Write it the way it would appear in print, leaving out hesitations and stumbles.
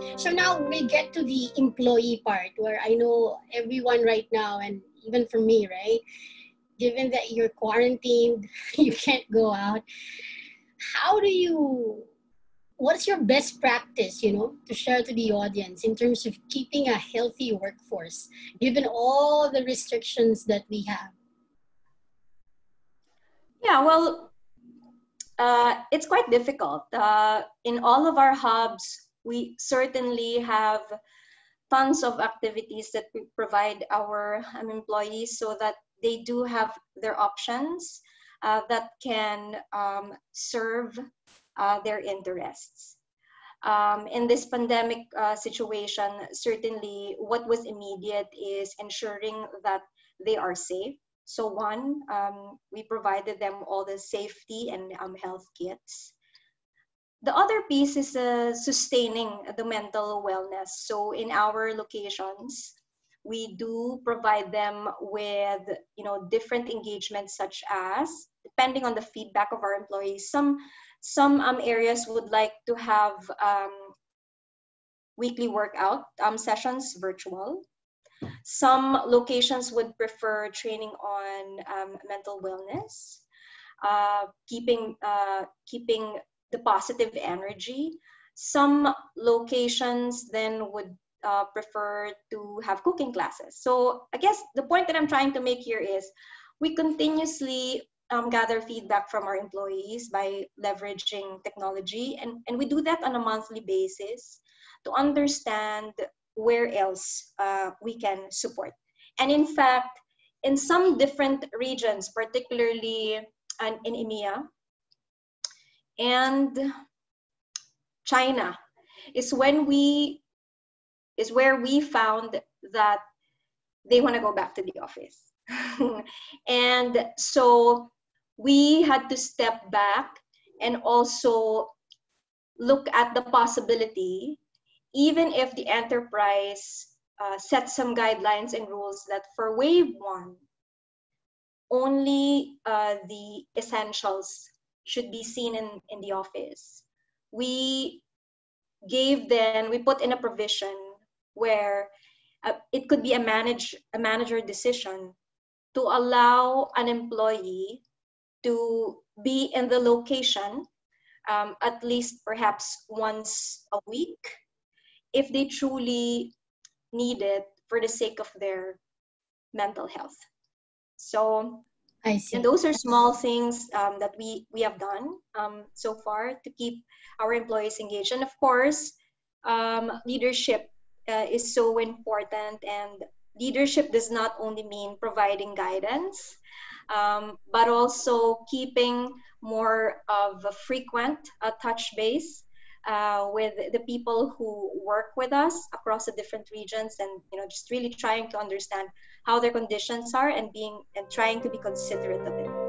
So now we get to the employee part, where I know everyone right now, and even for me, right? Given that you're quarantined, you can't go out. How do you, what's your best practice, to share to the audience in terms of keeping a healthy workforce, given all the restrictions that we have? Yeah, well, it's quite difficult. In all of our hubs, we certainly have tons of activities that we provide our employees so that they do have their options that can serve their interests. In this pandemic situation, certainly what was immediate is ensuring that they are safe. So one, we provided them all the safety and health kits. The other piece is sustaining the mental wellness. So in our locations, we do provide them with different engagements, such as, depending on the feedback of our employees, some areas would like to have weekly workout sessions virtual. Some locations would prefer training on mental wellness, keeping the positive energy. Some locations then would prefer to have cooking classes. So I guess the point that I'm trying to make here is we continuously gather feedback from our employees by leveraging technology, and we do that on a monthly basis to understand where else we can support. And in fact, in some different regions, particularly in EMEA and China, is where we found that they want to go back to the office. And so we had to step back and also look at the possibility, even if the enterprise sets some guidelines and rules that for wave one, only the essentials should be seen in the office. We put in a provision where it could be a manager decision to allow an employee to be in the location at least perhaps once a week if they truly need it for the sake of their mental health. So, I see. and those are small things that we have done so far to keep our employees engaged. And of course, leadership is so important, and leadership does not only mean providing guidance, but also keeping more of a frequent touch base with the people who work with us across the different regions, and just really trying to understand how their conditions are and trying to be considerate of it.